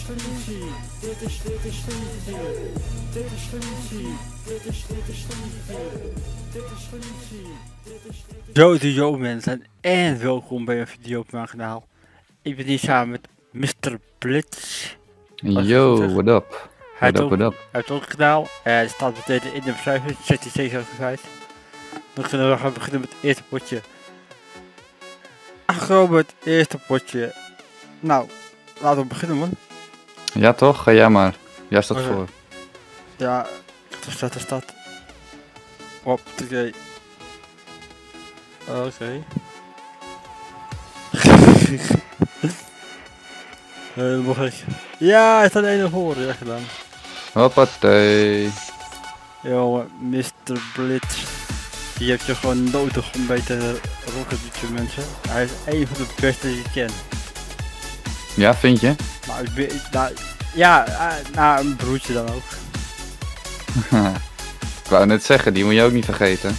Felicie. Dit is Felicie. Dit is Felicie. Dit is Felicie. Dit is Felicie. Yo mensen en welkom bij een video op mijn kanaal. Ik ben hier samen met Mr. Blitz. Yo, what up? Hij heeft ook een kanaal. Hij staat meteen in de beschrijving. Zet die steeds uit. Dan kunnen we gaan beginnen met het eerste potje. Gewoon met het eerste potje. Nou, laten we beginnen man. Ja toch? Ga jij maar. Jij staat voor. Ja, er staat. Op, oké. Oké. Helemaal gek. Ja, hij staat 1 voor. Ja, gedaan. Hoppatee. Yo, Mr. Blitz. Die heeft je gewoon nodig om bij te rocketen mensen. Hij is een van de beste die ik ken. Ja, vind je? Nou, ja, nou, een broertje dan ook. Ik wou net zeggen, die moet je ook niet vergeten.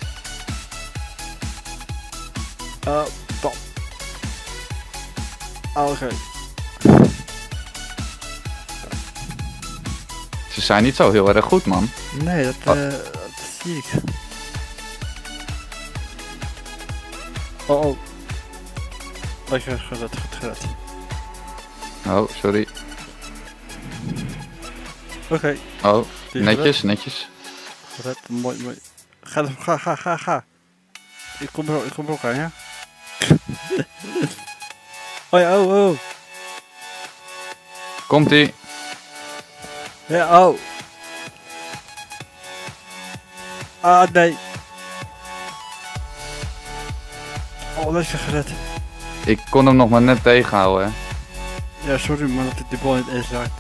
Top. Oké. Ze zijn niet zo heel erg goed, man. Nee, dat zie ik. Oh. Dat is goed gered. Oh, sorry. Oké. Oh, netjes. Gered, mooi. Ga. Ik kom er ook aan, ja? Oh. Komt-ie. Ja, oh. Ah, nee. Oh, dat is gered. Ik kon hem nog maar net tegenhouden, hè. Ja, sorry man dat ik die bal niet eens raakte.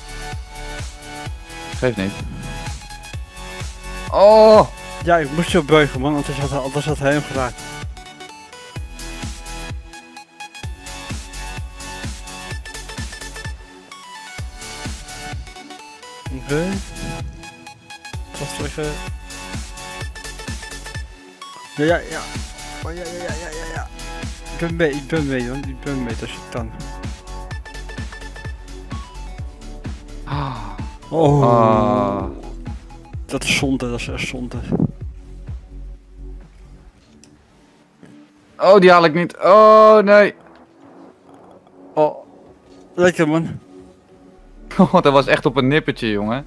Geeft niet. Oh! Ja, ik moest je buigen man, anders had hij hem geraakt. Oké. Vast liggen. Ja. Oh, ja. Ik ben mee man, ik ben mee, dat is het dan. Oh. Dat is zonde, dat is echt zonde. Oh, die haal ik niet. Oh, nee. Oh, lekker man. Oh, dat was echt op een nippertje, jongen.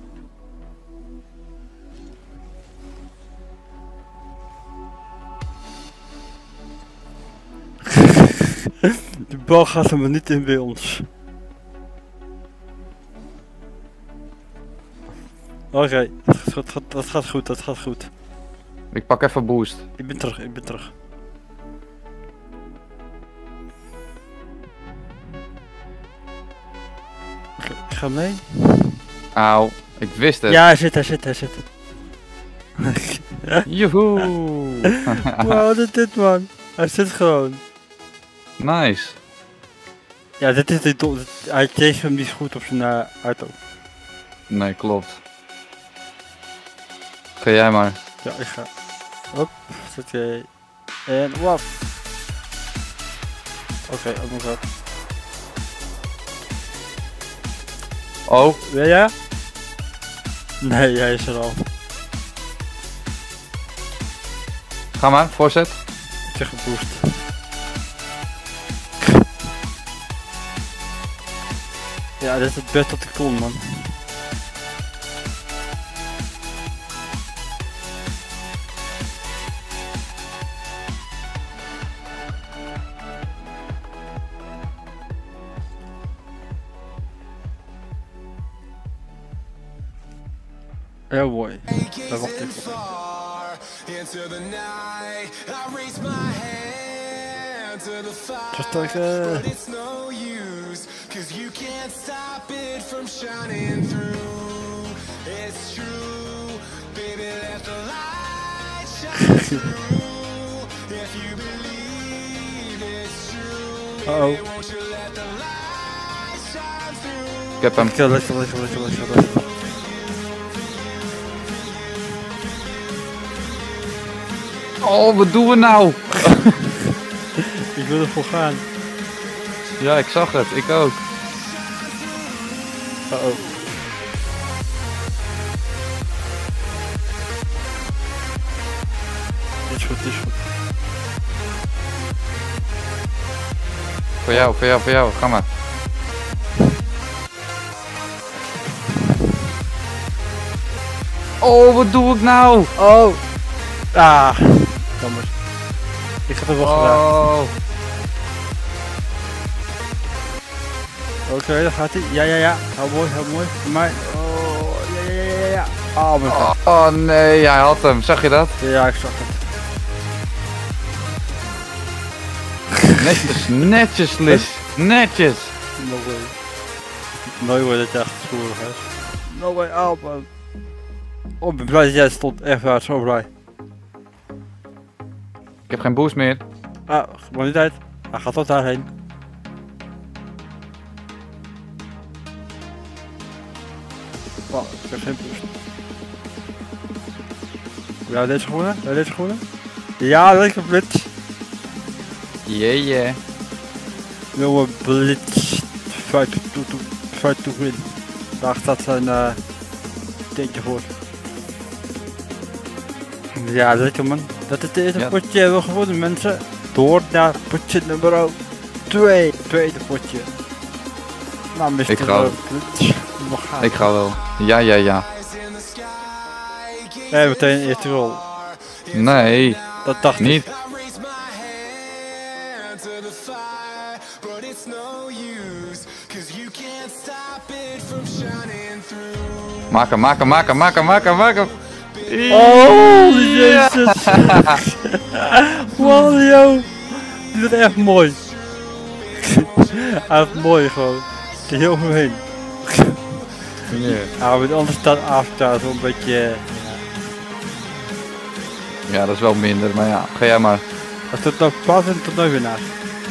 De bal gaat er maar niet in bij ons. Oké, dat gaat goed. Ik pak even boost. Ik ben terug. Oké, ik ga mee. Auw, ik wist het. Ja, hij zit. Joehoe. Wow, dit man. Hij zit gewoon. Nice. Ja, dit is niet. Hij kreeg hem niet goed op zijn auto. Nee, klopt. Ga jij maar. Ja, ik ga. Hop, zit jij. En wap. Oké, oh my god. Oh. Wil jij? Nee, jij is er al. Ga maar, voorzet. Ik zeg geboost. Ja, dit is het best dat ik kon, man. Ja, mooi. Daar wacht ik op. Versterken. Oh. Ik heb hem. Lekker. Oh, wat doen we nou? Ik wil ervoor gaan. Ja, ik zag het. Ik ook. Uh-oh. Dit is goed, dit is goed. Voor jou, voor jou, voor jou. Ga maar. Oh, wat doe ik nou? Oh! Ah! Jammer. Ik heb het wel gedaan. Oh. Oké, daar gaat hij. Ja, ja, ja. Heel mooi, heel mooi. Voor mij. Oh, ja, ja, ja, ja, ja. Oh, mijn god. Oh nee, hij had hem. Zag je dat? Ja, ik zag het. Netjes, netjes, Liz. Netjes. No way. Nooit wordt het echt spoedig, hè. No way, oh man. Oh, ik ben blij dat jij stond. Echt waar, zo blij. Ik heb geen boost meer. Ah, gewoon niet uit. Hij gaat tot daarheen. Oh, ik heb geen boost. Ja, deze groene? Ja, deze groene? Ja, lekker blitz. Yeah. Jongen, blitz. Fight to win. Daar staat zijn tintje voor. Ja, lekker man. Dat is het eerste potje hebben we gewonnen, mensen. Door naar potje nummer 2. Tweede potje. Nou, Mr. Ik ga. Blitz. Ik ga wel. Ja. Nee, meteen eerste rol. Nee, Dat dacht ik. niet. Maak hem. Oh, jezus. Wow, joh. Die is echt mooi. Hij is mooi gewoon. Het is heel omheen. Ja, maar anders staat afstaan zo'n beetje. Ja, dat is wel minder, maar ja, ga jij maar. Als het nog past, dan tot nooit weer naast.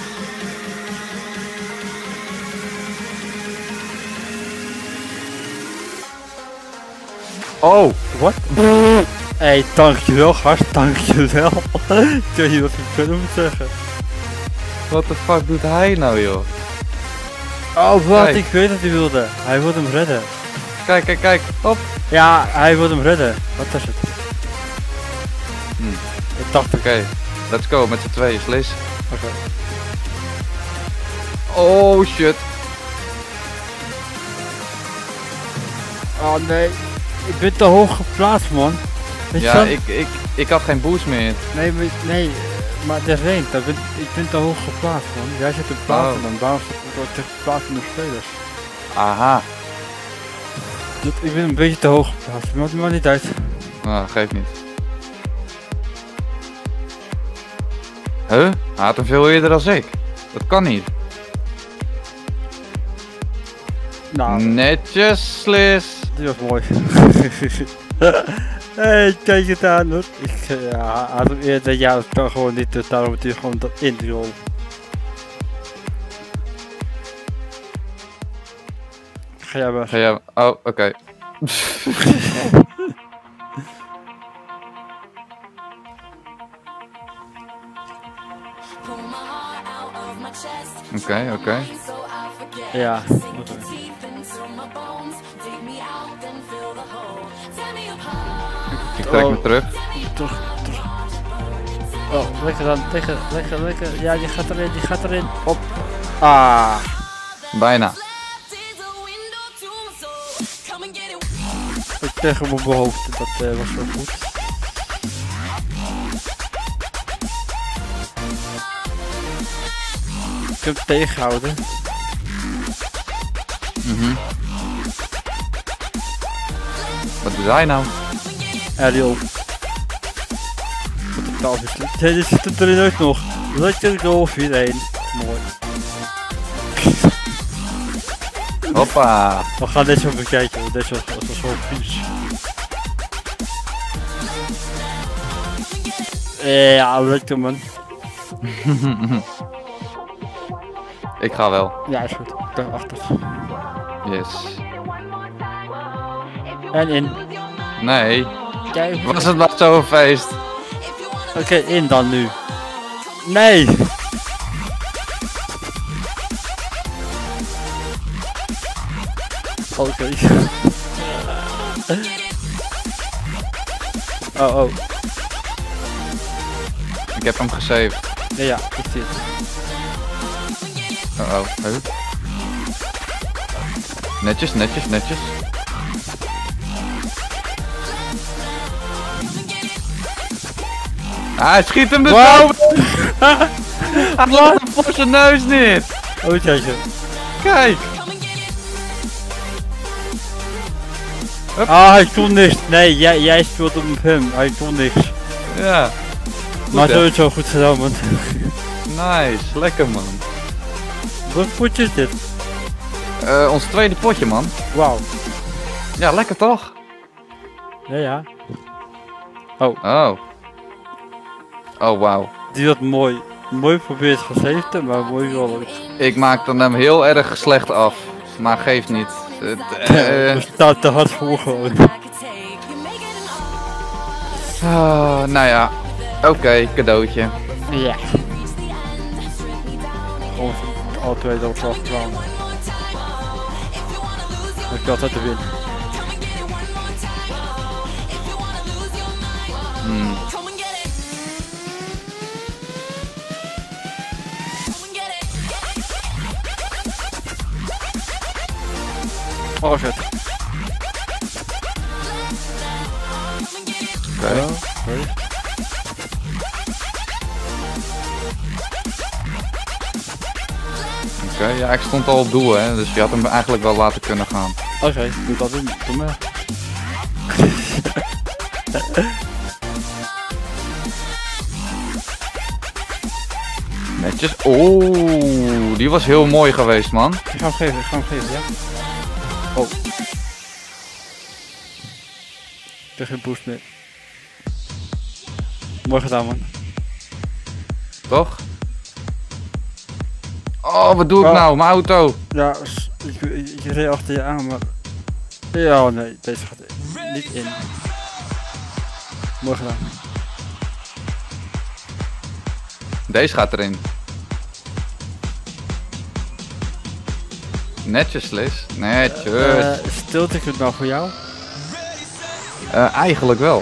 Oh, Wat? Hey, dankjewel gast, dankjewel. Ik weet niet wat ik verder moet zeggen. what the fuck doet hij nou, joh? Oh wat, Kijk. ik weet wat hij wilde. Hij wilde hem redden. Kijk, hop. Ja, hij wilde hem redden. Wat is het? Ik dacht Oké, let's go met z'n tweeën, Liz. Oké. Oh shit. Oh nee, ik ben te hoog geplaatst man. Weet je Ja, wel? ik had geen boost meer. Nee, maar het is één. Ik ben te hoog geplaatst man. Jij zit te plaatsen Oh. dan, daarom word ik te plaatsen door spelers. Aha. Ik ben een beetje te hoog geplaatst, maar het maakt niet uit. Nou, geeft niet. Huh? Hij had hem veel eerder dan ik. Dat kan niet. Nou, Netjes, Liz. die was mooi. Hey, kijk het aan hoor. Ja, hij had hem eerder, ja dat kan gewoon niet, dus daarom moet hij gewoon dat in die rol. Ga jij maar. Ga jij... Oh, oké. Oké. Ja. Ik trek me terug. Terug. Oh, lekker dan, lekker. Ja, die gaat erin. Op. Ah. Bijna. Ik tegen mijn hoofd, dat was wel goed. Ik heb hem tegengehouden. Wat doet hij nou? Ariel. Wat een taalverslip. Nee, dit zit erin ook nog. Lekker goal 4-1. Mooi. Hoppa. We gaan dit zo bekijken, want dit was zo vies. Ja, lekker man. Ik ga wel. Ja, is goed. Daarachter. Yes. En in. Nee. Kijk. Was het maar zo'n feest? Oké, in dan nu. Nee! Oké. Oh. Ik heb hem gesaved. Ja, ik zit. Oh. Netjes. Ah, hij schiet hem dus Wow. Hij laat hem voor zijn neus neer. Oh, jeetje. Kijk. Ah, hij kon niks. Nee, jij speelt op hem. Hij kon niks. Ja. Maar hè? sowieso goed gedaan, man. Nice, lekker man. Wat potje is dit? Ons tweede potje man. Wauw. Ja, lekker toch? Ja. Oh, wauw. Die had mooi geprobeerd gezeten, maar mooi wel ook. Ik maakte hem heel erg slecht af. Maar geeft niet. We staan te hard voor gewoon. Nou ja. Oké, cadeautje. Ja. Gewoon alle twee door zelf gedaan. Ik had het te winnen. Oh shit. Oké. Oké, ja, ik stond al op doel hè, dus je had hem eigenlijk wel laten kunnen gaan. Oké, doe dat doen. Doe maar. Netjes. Oeh, die was heel mooi geweest man. Ik ga hem geven, ja. Oh. Ik heb geen boost meer. Mooi gedaan man. Toch? Oh, wat doe ik nou? Mijn auto. Ja, ik reed achter je aan, maar... Ja, nee, deze gaat niet in. Mooi gedaan. Deze gaat erin. Netjes, Liz. Netjes. Stilte ik het nou voor jou? Eigenlijk wel.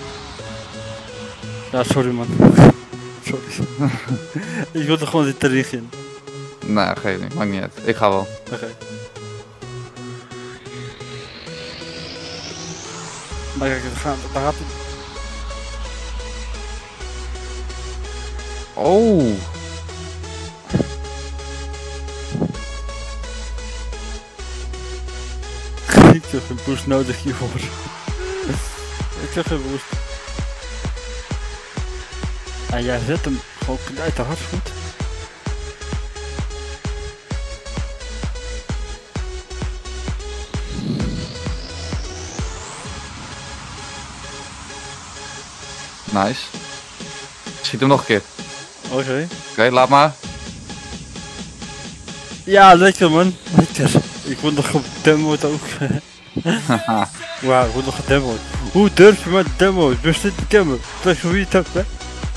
Ja, sorry man. Sorry. Ik wilde gewoon dit erin in. Nou, geef niet. Maakt niet uit. Ik ga wel. Oké. Maar kijk, daar gaat het. Oh. Ik heb een boost nodig hiervoor. Ik heb geen boost. En jij zet hem gewoon uit de hartvoet. Nice. Schiet hem nog een keer. Oké, Laat maar. Ja, lekker man. Lekker. Ik word nog gedemoed ook. Wauw, ik word nog gedemoed. Hoe durf je maar te demoen? Best niet bekend. Dat is hoe je het hebt, hè?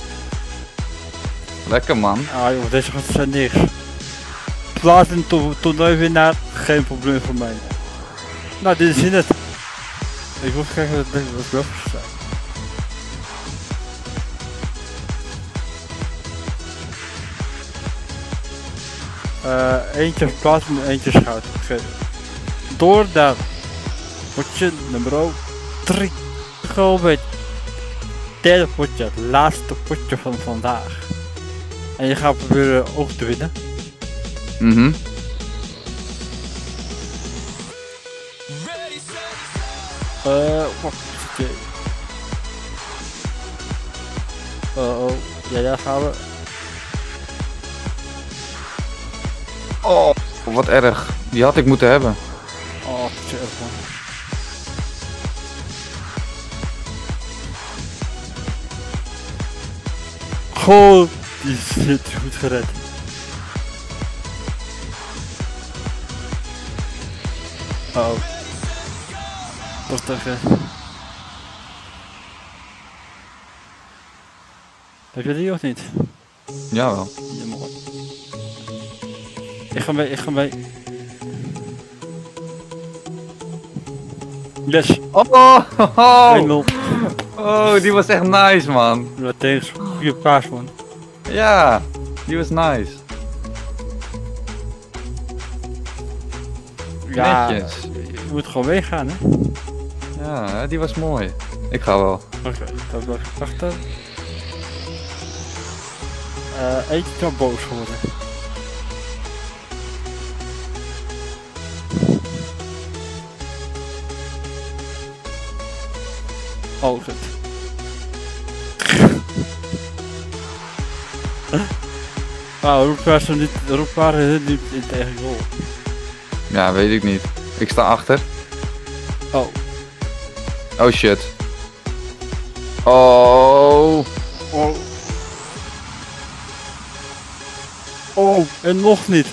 Lekker man. Ah joh, deze gaat zijn niks. Plaats in toernooiwinnaar, geen probleem voor mij. Nou, dit is in het. Ik wil even kijken wat het wel voor zijn. Eentje plaatsen en eentje schout. Okay. Door naar potje nummer 3. Gewoon bij het derde potje, het laatste potje van vandaag. En je gaat proberen ook te winnen. Wacht, oké. Ja, daar gaan we. Oh, wat erg. Die had ik moeten hebben. Oh, shit man. Goh, die zit goed gered. Oh. Wacht even. Heb je die of niet? Jawel. Ja, mooi. Ik ga mee. Yes. Oh, 1-0. oh, die was echt nice, man. Meteen een goede paas, man. Ja, die was nice. Ja, Netjes. je moet gewoon meegaan, hè. Ja, die was mooi. Ik ga wel. Oké, dat blijf ik wachten. Eentje kan boos worden. Oh, goed. Nou, roep waren hun niet in tegen goal. Ja, weet ik niet. Ik sta achter. Oh. Oh shit. Oh. Oh. Oh, en nog niet.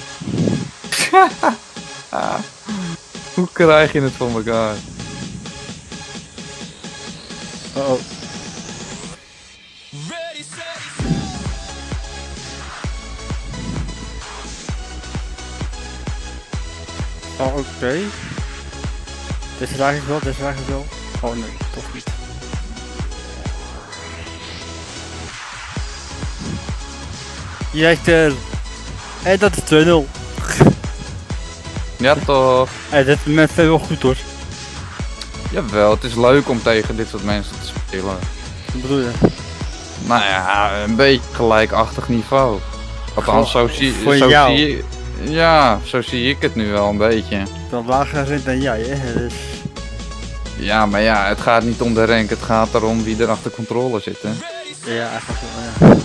Hoe krijg je het voor elkaar? Oh. Oh, oké. Deze raak ik wel, deze raak ik wel. Oh nee, toch niet. Jechter. En dat is 2-0. Ja toch. Hey, dit moment wel goed hoor. Jawel, het is leuk om tegen dit soort mensen te spelen. Wat bedoel je? Nou ja, een beetje gelijkachtig niveau. Althans, zo zie je... Ja, zo zie ik het nu wel een beetje. Ik ben lager gezet dan jij, hè? Dus... Ja, maar ja, het gaat niet om de rank, het gaat erom wie er achter controle zit, hè. Ja, eigenlijk wel, ja.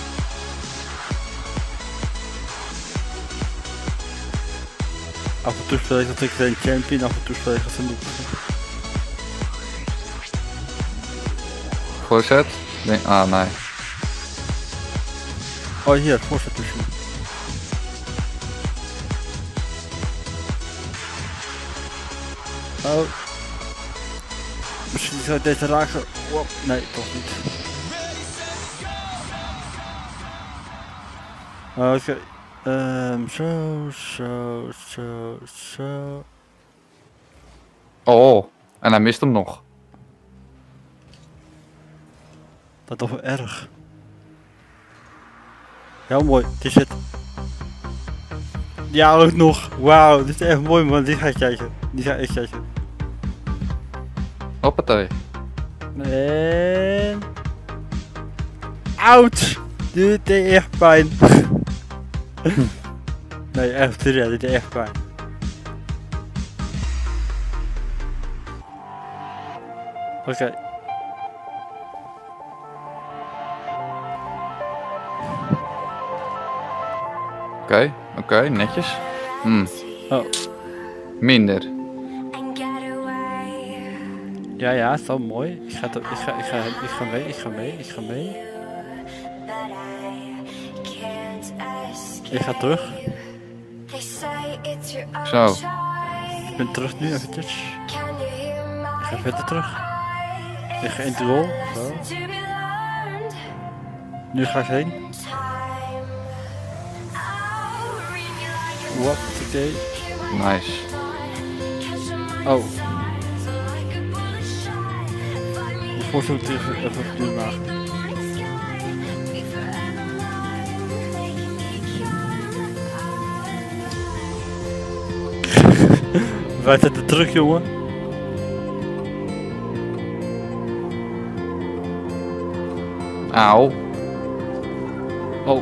Af en toe speel ik dat ik een champion, af en toe speel ik als een noob. Voorzet? Ah, nee. Oh hier, voorzet misschien. Oh. Misschien zou ik deze raken. Oh, nee, toch niet. Oké. Zo. Oh, en hij mist hem nog. Dat is toch wel erg. Heel mooi, het is het. Ja, ook nog. Wauw, dit is echt mooi man, die ga ik kijken. Die ga ik kijken. Hoppatee. En... Ouch! Dit deed echt pijn. Nee, echt serieus, dit deed echt pijn. Oké. Oké, netjes. Oh. Minder. Ja, is wel mooi. Ik ga mee. Ik ga terug. Zo. Ik ben terug nu eventjes. Ik ga verder terug. Ik ga in de goal. Zo. Nu ga ik heen. Wat? Oké. Nice. Oh. Voor zo'n even opnieuw maken. Wij zetten terug, jongen. Auw. Oh.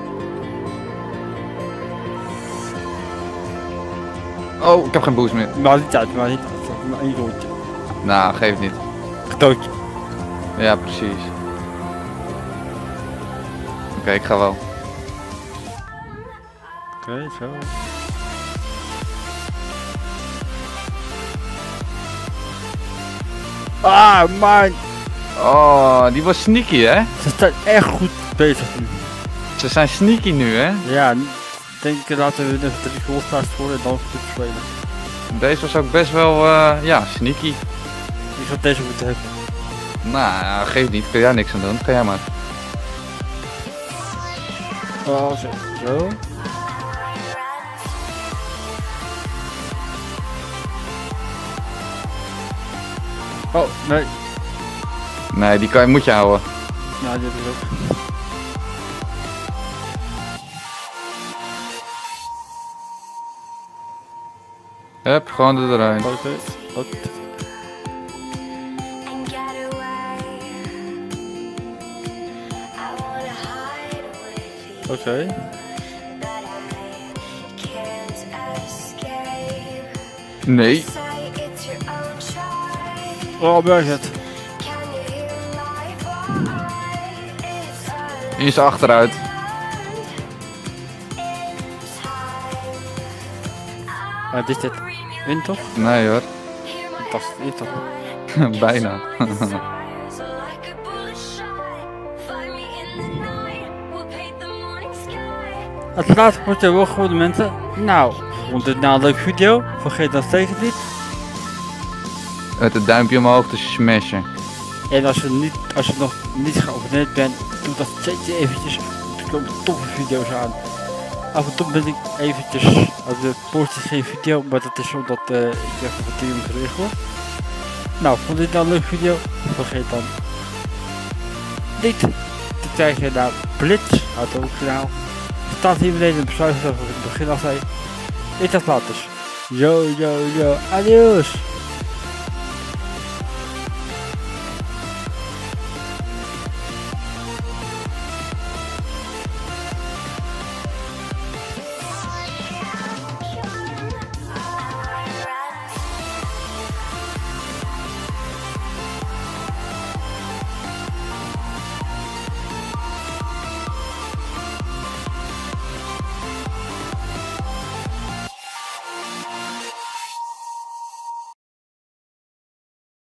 Oh, ik heb geen boost meer. Maar niet uit, maar één rondje. Nou, geef niet. Gedoodje. Ja, precies. Oké, ik ga wel. Oké, zo. Ah, man. Oh, die was sneaky, hè? Ze zijn echt goed bezig nu. Ze zijn sneaky nu, hè? Ja, ik denk laten we even 3 goals naast voor en dan goed spelen. Deze was ook best wel, ja, sneaky. Ik zou deze moeten hebben. Nou, ja, geef niet. Kun jij niks aan doen. Ga jij maar. Oh, zo. Oh, nee. Nee, die moet je houden. Nou, dit is ook. Hup, gewoon er doorheen. Oké. Oké. Nee. Oh, waar is het? Hier is achteruit. Wat is dit? Wind toch? Nee hoor. Dat is niet toch? Bijna. Het laatste potje wel goed mensen. Nou, vond dit nou een leuke video? Vergeet dat zeker niet. Met het duimpje omhoog te smashen. En als je nog niet geabonneerd bent, doe dat zeker eventjes. Er komen toffe video's aan. Af en toe ben ik eventjes op de post geen video, maar dat is omdat ik even wat dingen moet regelen. Nou, vond dit nou een leuke video? Vergeet dan niet te kijken naar Blitz uit het kanaal. Staat hier beneden in de beschrijving zoals ik in het begin al zei. Ik dacht later. Yo, adios.